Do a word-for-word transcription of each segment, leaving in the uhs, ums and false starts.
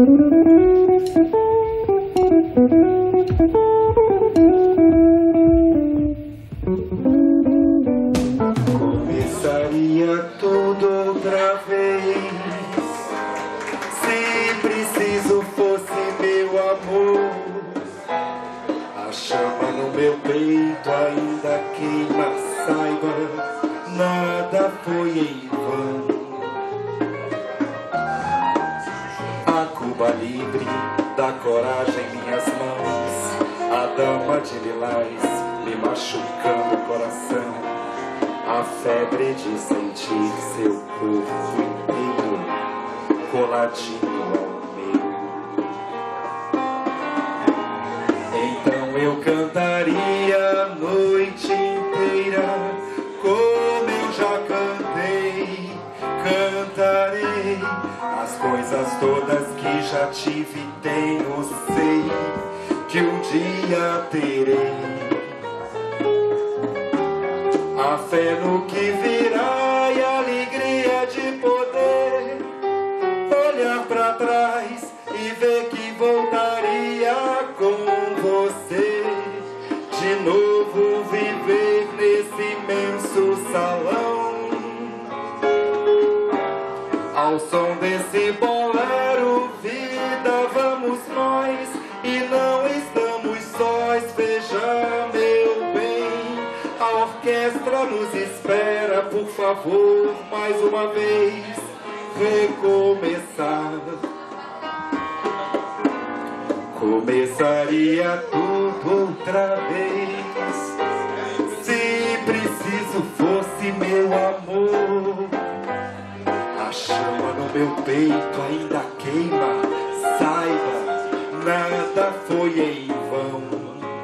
Começaria tudo outra vez se preciso fosse meu amor. A chama no meu peito ainda queima, saiba, nada foi em vão. A Cuba livre da coragem em minhas mãos, a dama de lilás me machucando o coração. A febre de sentir seu corpo inteiro coladinho ao meu. Então eu cantaria a noite inteira como eu já cantei. Cantarei as coisas todas que já tive e tenho, sei que um dia terei. A fé no que virá e a alegria de poder olhar pra trás e ver que voltaria com você. De novo viver nesse imenso salão, ao som desse bolero, vida, vamos nós e não estamos sós. Veja, meu bem, a orquestra nos espera, por favor, mais uma vez, recomeçar. Começaria tudo outra vez se preciso fosse meu amor. A chama no meu peito ainda queima, saiba, nada foi em vão.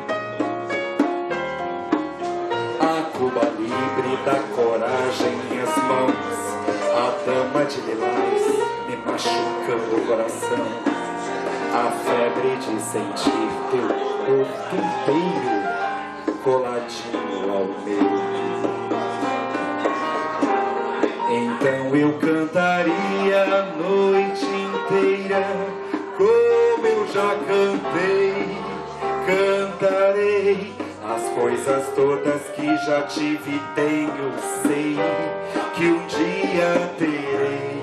Cuba livre da coragem em minhas mãos, a dama de lilás me machucando o coração. A febre de sentir teu corpo inteiro coladinho ao meu. Então eu cantaria a noite inteira como eu já cantei. Cantarei as coisas todas que já tive e tenho, sei que um dia terei.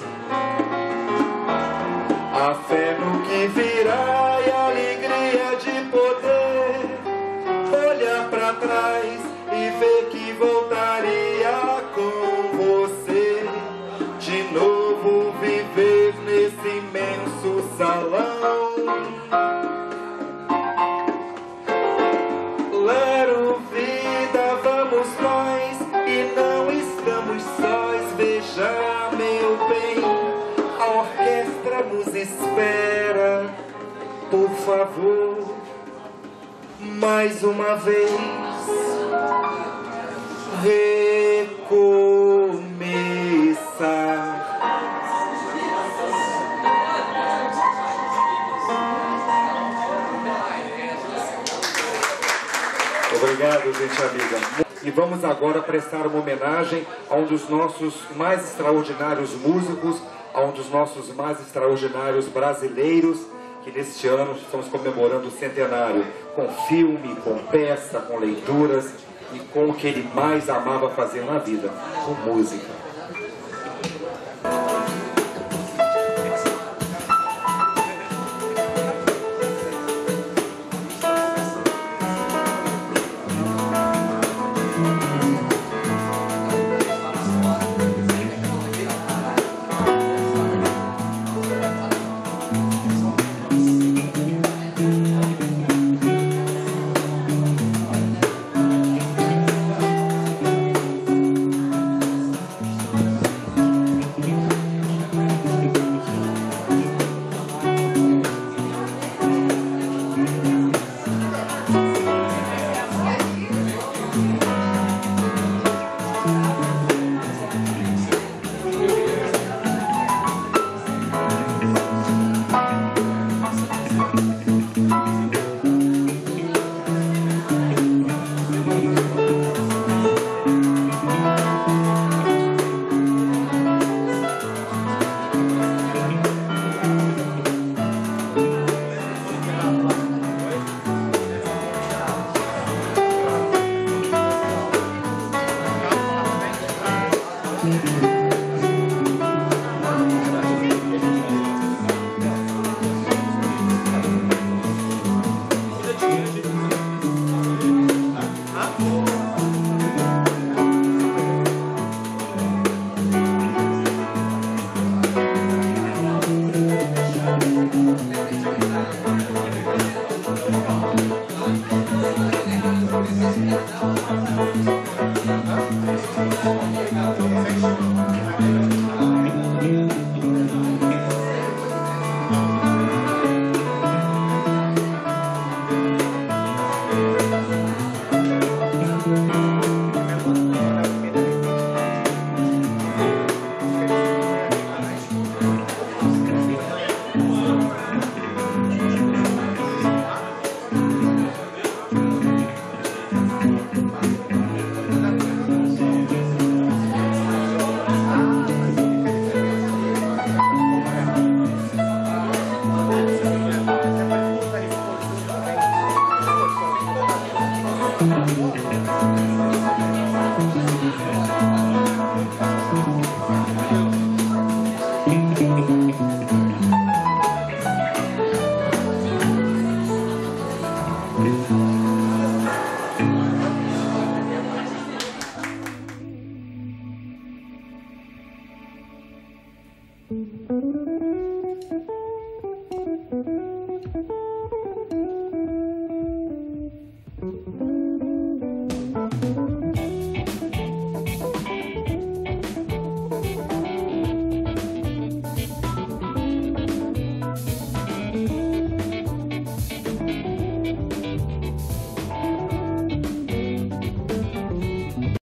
A fé no que virá e a alegria de poder olhar pra trás e ver que voltaria com você. De novo viver nesse imenso salão. Lero, vida, vamos nós e não estamos sós. Veja, meu bem, a orquestra nos espera, por favor, mais uma vez, recomeçar. Obrigado, gente amiga. E vamos agora prestar uma homenagem a um dos nossos mais extraordinários músicos, a um dos nossos mais extraordinários brasileiros, que neste ano estamos comemorando o centenário, com filme, com peça, com leituras e com o que ele mais amava fazer na vida, com música. Thank you.